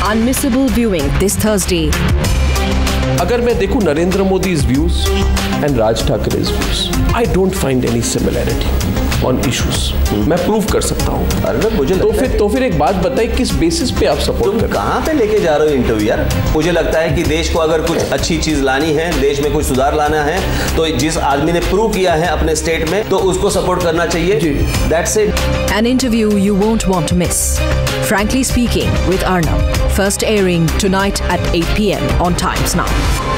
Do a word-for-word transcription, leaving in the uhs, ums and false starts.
Unmissable viewing this Thursday. अगर मैं देखूं Narendra Modi's views and Raj Thakre's views, I don't find any similarity on issues. मैं prove कर सकता हूँ। अरे मुझे तो फिर तो फिर एक बात बताइए, किस बेसिस पे आप सपोर्ट कर? कहाँ पे लेके जा रहे हो इंटरव्यू यार? मुझे लगता है कि देश को अगर कुछ अच्छी चीज लानी है, देश में कुछ सुधार लाना है, तो जिस आदमी ने प्रूव किया है अपने स्टेट में, तो उसको सपोर्ट करना चाहिए। That's it. An interview you won't want to miss. Frankly Speaking with Arnab. First airing tonight at eight p m on Times Now.